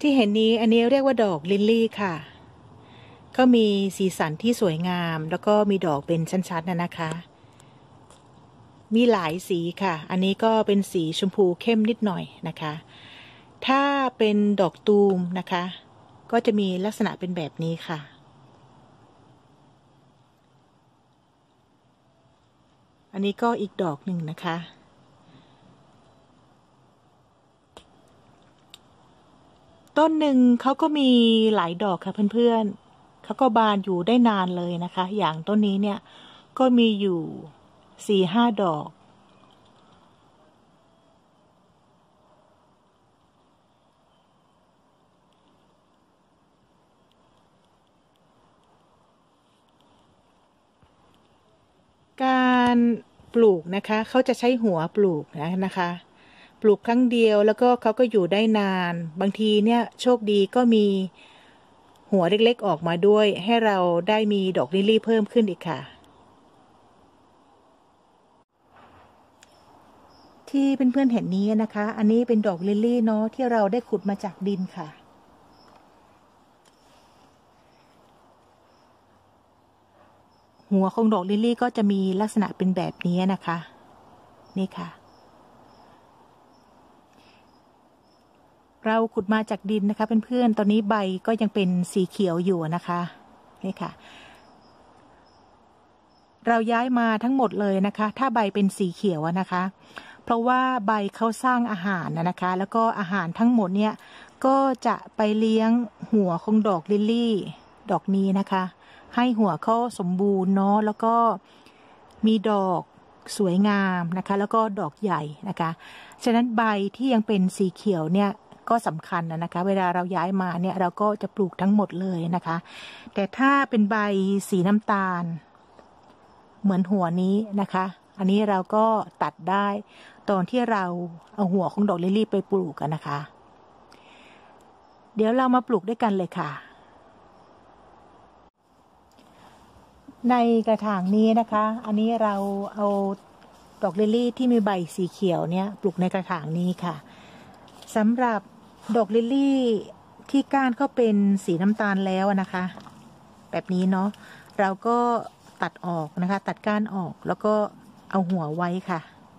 ที่เห็นนี้อันนี้เรียกว่าดอกลิลลี่ค่ะก็มีสีสันที่สวยงามแล้วก็มีดอกเป็นชั้นๆนะคะมีหลายสีค่ะอันนี้ก็เป็นสีชมพูเข้มนิดหน่อยนะคะถ้าเป็นดอกตูมนะคะก็จะมีลักษณะเป็นแบบนี้ค่ะอันนี้ก็อีกดอกหนึ่งนะคะต้นหนึ่งเขาก็มีหลายดอกค่ะเพื่อนๆเขาก็บานอยู่ได้นานเลยนะคะอย่างต้นนี้เนี่ยก็มีอยู่4-5 ดอกการปลูกนะคะเขาจะใช้หัวปลูกนะคะปลูกครั้งเดียวแล้วก็เขาก็อยู่ได้นานบางทีเนี่ยโชคดีก็มีหัวเล็กๆออกมาด้วยให้เราได้มีดอกลิลลี่เพิ่มขึ้นอีกค่ะที่เพื่อนๆเห็นนี้นะคะอันนี้เป็นดอกลิลลี่เนาะที่เราได้ขุดมาจากดินค่ะหัวของดอกลิลลี่ก็จะมีลักษณะเป็นแบบนี้นะคะนี่ค่ะเราขุดมาจากดินนะคะเพื่อนๆตอนนี้ใบก็ยังเป็นสีเขียวอยู่นะคะนี่ค่ะเราย้ายมาทั้งหมดเลยนะคะถ้าใบเป็นสีเขียวนะคะเพราะว่าใบเขาสร้างอาหารนะคะแล้วก็อาหารทั้งหมดเนี่ยก็จะไปเลี้ยงหัวของดอกลิลลี่ดอกนี้นะคะให้หัวเขาสมบูรณ์เนาะแล้วก็มีดอกสวยงามนะคะแล้วก็ดอกใหญ่นะคะฉะนั้นใบที่ยังเป็นสีเขียวเนี่ยก็สำคัญนะคะเวลาเราย้ายมาเนี่ยเราก็จะปลูกทั้งหมดเลยนะคะแต่ถ้าเป็นใบสีน้ำตาลเหมือนหัวนี้นะคะอันนี้เราก็ตัดได้ตอนที่เราเอาหัวของดอกลิลลี่ไปปลูกกันนะคะเดี๋ยวเรามาปลูกด้วยกันเลยค่ะในกระถางนี้นะคะอันนี้เราเอาดอกลิลลี่ที่มีใบสีเขียวเนี่ยปลูกในกระถางนี้ค่ะสำหรับดอกลิลลี่ที่ก้านก็เป็นสีน้ำตาลแล้วนะคะแบบนี้เนาะเราก็ตัดออกนะคะตัดก้านออกแล้วก็เอาหัวไว้ค่ะ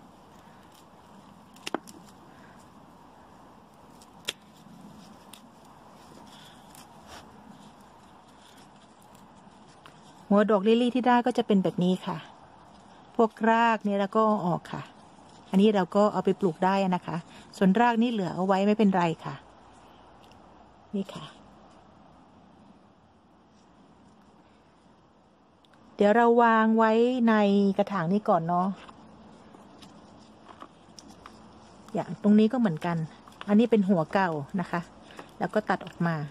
หัวดอกลิลลี่ที่ได้ก็จะเป็นแบบนี้ค่ะพวกรากเนี่ยเราก็เอาออกค่ะอันนี้เราก็เอาไปปลูกได้นะคะส่วนรากนี่เหลือเอาไว้ไม่เป็นไรค่ะนี่ค่ะเดี๋ยวเราวางไว้ในกระถางนี้ก่อนเนาะอย่างตรงนี้ก็เหมือนกันอันนี้เป็นหัวเก่านะคะแล้วก็ตัดออกมา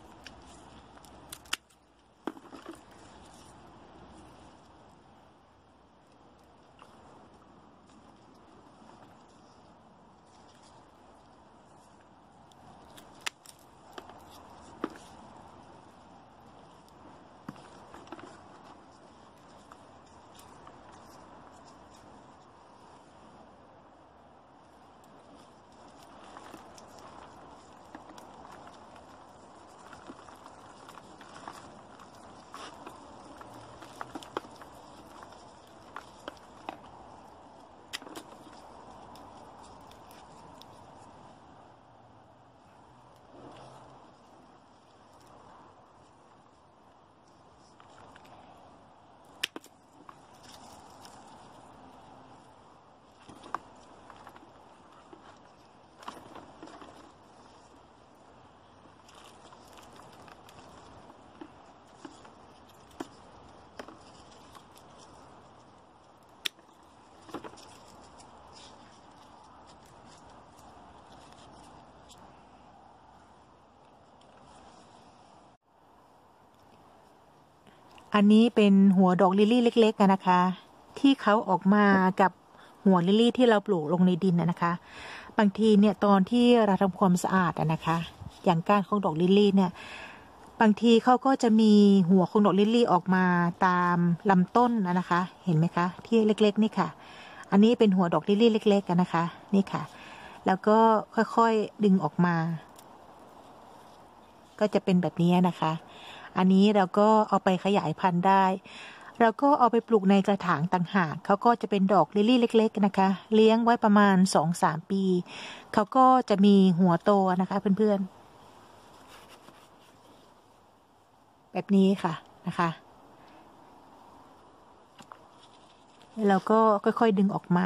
อันนี้เป็นหัวดอกลิลลี่เล็กๆนะคะที่เขาออกมากับหัวลิลลี่ที่เราปลูกลงในดินนะคะบางทีเนี่ยตอนที่เราทำความสะอาดนะคะอย่างก้านของดอกลิลลี่เนี่ยบางทีเขาก็จะมีหัวของดอกลิลลี่ออกมาตามลำต้นนะคะเห็นไหมคะที่เล็กๆนี่ค่ะอันนี้เป็นหัวดอกลิลลี่เล็กๆนะคะนี่ค่ะแล้วก็ค่อยๆดึงออกมาก็จะเป็นแบบนี้นะคะ อันนี้เราก็เอาไปขยายพันธุ์ได้เราก็เอาไปปลูกในกระถางต่างหากเขาก็จะเป็นดอกลิลลี่เล็กๆนะคะเลี้ยงไว้ประมาณ 2-3 ปีเขาก็จะมีหัวโตนะคะเพื่อนๆแบบนี้ค่ะนะคะแล้วเราก็ค่อยๆดึงออกมา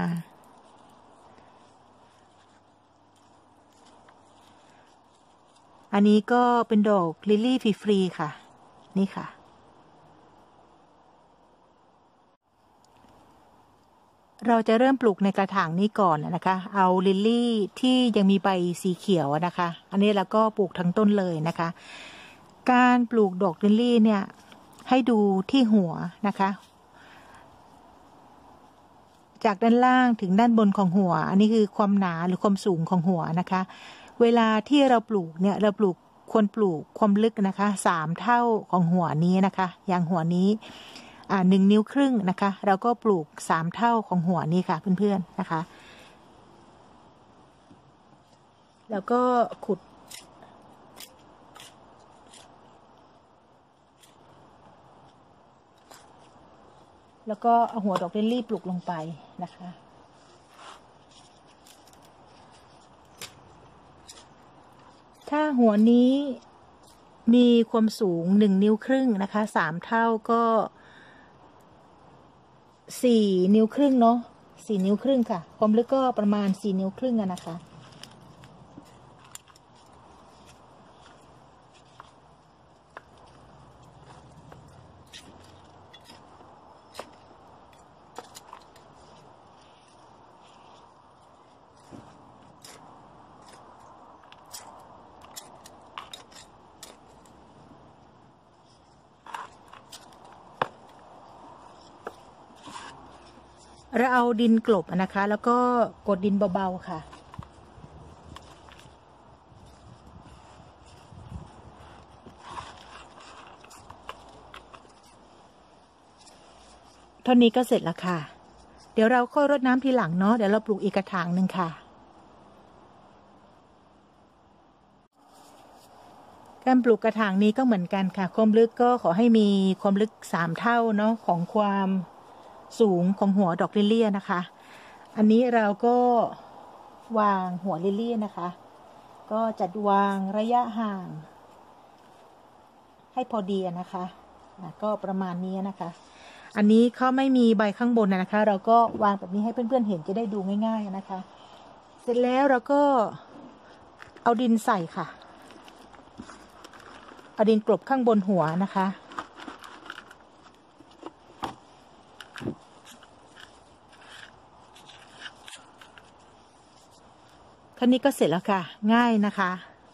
อันนี้ก็เป็นดอกลิลลี่ฟรีๆค่ะนี่ค่ะเราจะเริ่มปลูกในกระถางนี้ก่อนนะคะเอาลิลลี่ที่ยังมีใบสีเขียวนะคะอันนี้เราก็ปลูกทั้งต้นเลยนะคะการปลูกดอกลิลลี่เนี่ยให้ดูที่หัวนะคะจากด้านล่างถึงด้านบนของหัวอันนี้คือความหนาหรือความสูงของหัวนะคะเวลาที่เราปลูกเนี่ยเราปลูกควรปลูกความลึกนะคะ3 เท่าของหัวนี้นะคะอย่างหัวนี้1 นิ้วครึ่งนะคะเราก็ปลูก3 เท่าของหัวนี้ค่ะเพื่อนๆนะคะแล้วก็ขุดแล้วก็เอาหัวดอกลิลลี่ปลูกลงไปนะคะถ้าหัวนี้มีความสูง1 นิ้วครึ่งนะคะ3 เท่าก็4 นิ้วครึ่งเนาะ4 นิ้วครึ่งค่ะความลึกก็ประมาณ4 นิ้วครึ่งนะคะเราเอาดินกลบนะคะแล้วก็กดดินเบาๆค่ะเท่านี้ก็เสร็จแล้วค่ะเดี๋ยวเราค่อยรดน้ำทีหลังเนาะเดี๋ยวเราปลูกอีกกระถางหนึ่งค่ะการปลูกกระถางนี้ก็เหมือนกันค่ะความลึกก็ขอให้มีความลึก3 เท่าเนาะของความสูงของหัวดอกลิลลี่นะคะอันนี้เราก็วางหัวลิลลี่นะคะก็จัดวางระยะห่างให้พอดีนะคะก็ประมาณนี้นะคะอันนี้เขาไม่มีใบข้างบนนะคะเราก็วางแบบนี้ให้เพื่อนๆเห็นจะได้ดูง่ายๆนะคะเสร็จแล้วเราก็เอาดินใส่ค่ะเอาดินกลบข้างบนหัวนะคะแค่นี้ก็เสร็จแล้วค่ะง่ายนะคะ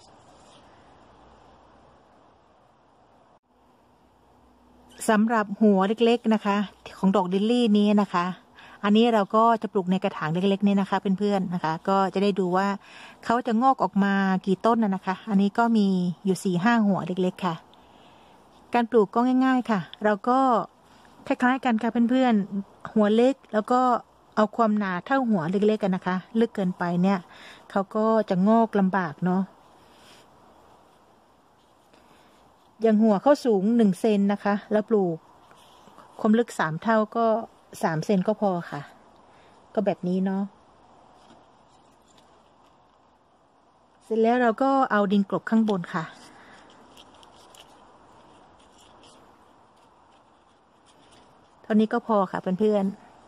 สำหรับหัวเล็กๆนะคะของดอกลิลลี่นี้นะคะอันนี้เราก็จะปลูกในกระถางเล็กๆนี่นะคะเพื่อนๆนะคะก็จะได้ดูว่าเขาจะงอกออกมากี่ต้นนะคะอันนี้ก็มีอยู่4-5 หัวเล็กๆค่ะการปลูกก็ง่ายๆค่ะเราก็คล้ายๆกันค่ะเพื่อนๆหัวเล็กแล้วก็เอาความหนาเท่าหัวเล็กๆกันนะคะลึกเกินไปเนี่ยเขาก็จะงอกลำบากเนาะอย่างหัวเขาสูง1 เซนนะคะแล้วปลูกความลึก3 เท่าก็3 เซนก็พอค่ะก็แบบนี้เนาะเสร็จแล้วเราก็เอาดินกลบข้างบนค่ะเท่านี้ก็พอค่ะเพื่อน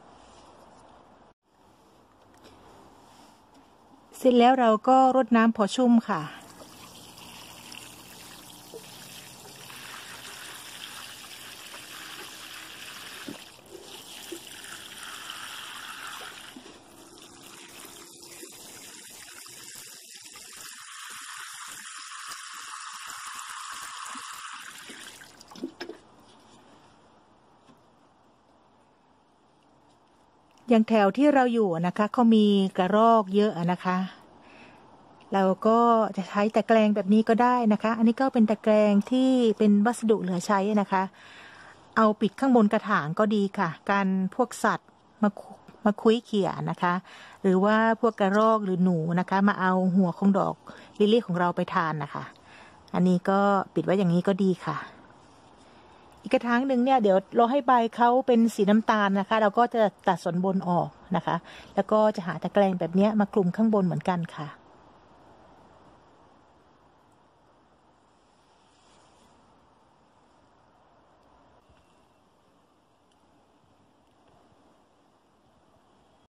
ๆเสร็จแล้วเราก็รดน้ำพอชุ่มค่ะอย่างแถวที่เราอยู่นะคะเขามีกระรอกเยอะนะคะเราก็จะใช้ตะแกรงแบบนี้ก็ได้นะคะอันนี้ก็เป็นตะแกรงที่เป็นวัสดุเหลือใช้นะคะเอาปิดข้างบนกระถางก็ดีค่ะการพวกสัตว์มาคุ้ยเขี่ยนะคะหรือว่าพวกกระรอกหรือหนูนะคะมาเอาหัวของดอกลิลลี่ของเราไปทานนะคะอันนี้ก็ปิดไว้อย่างนี้ก็ดีค่ะอีกกระถางหนึ่งเนี่ยเดี๋ยวเราให้ใบเขาเป็นสีน้ำตาลนะคะเราก็จะตัดส่วนบนออกนะคะแล้วก็จะหาตะแกรงแบบนี้มาคลุมข้างบนเหมือนกันค่ะ